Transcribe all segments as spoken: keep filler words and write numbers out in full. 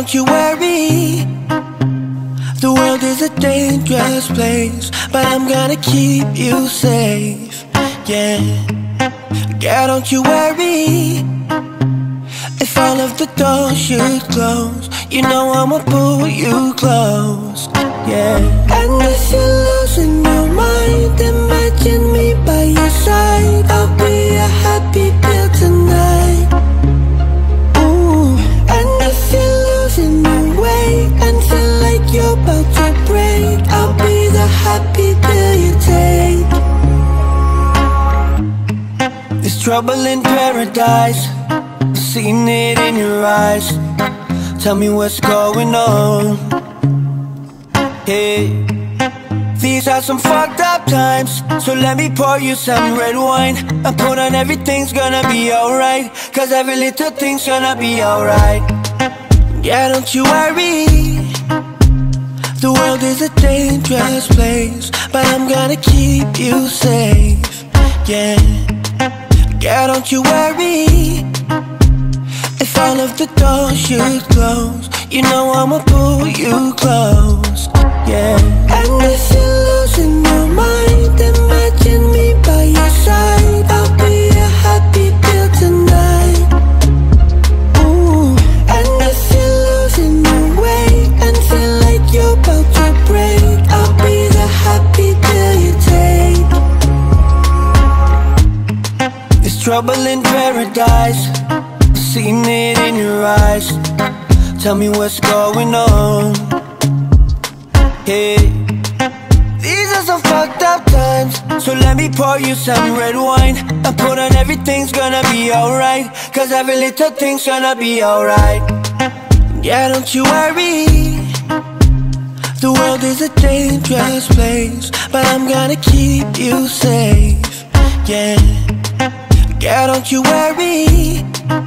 don't you worry. The world is a dangerous place, but I'm gonna keep you safe, yeah. Girl, don't you worry. If all of the doors should close, you know I'ma pull you close, yeah. And if you're losing your mind, imagine me by your side. I'll be a happy pill tonight. Ooh. And if you're losing your way and feel like you're about to break, I'll be the happy pill you take. There's trouble in paradise, seen it in your eyes. Tell me what's going on. Hey, these are some fucked up times, so let me pour you some red wine and put on everything's gonna be alright, cause every little thing's gonna be alright. Yeah, don't you worry. The world is a dangerous place, but I'm gonna keep you safe, yeah. Yeah, don't you worry. If all of the doors should close, you know I'ma pull you close, yeah. And if you're losing your mind, imagine me by your side. I'll be a happy pill tonight. Ooh. And if you're losing your way and feel like you're about to break, I'll be the happy pill you take. There's trouble in paradise, seen it in your eyes. Tell me what's going on. Hey, these are some fucked up times, so let me pour you some red wine and put on everything's gonna be alright, cause every little thing's gonna be alright. Yeah, don't you worry. The world is a dangerous place, but I'm gonna keep you safe, yeah. Yeah, don't you worry.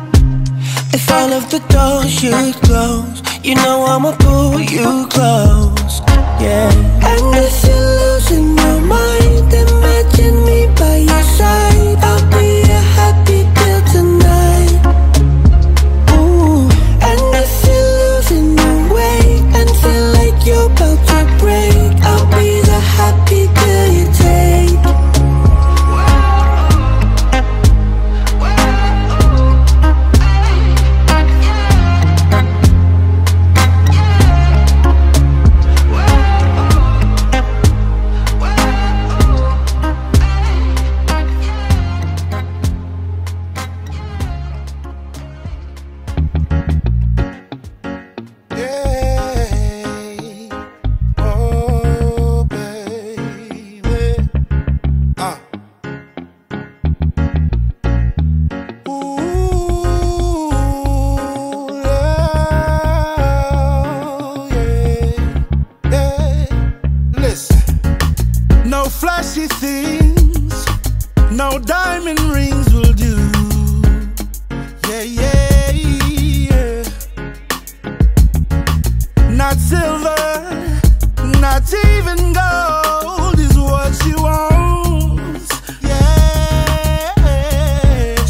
If all of the doors should close, you know I'ma pull you close, yeah. And if you're losing your mind, imagine me by your side. I'll be a happy pill tonight. Ooh. And if you're losing your way and feel like you're about to break, I'll be the happy pill you take.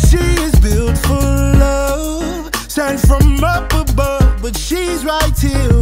From up above, but she's right here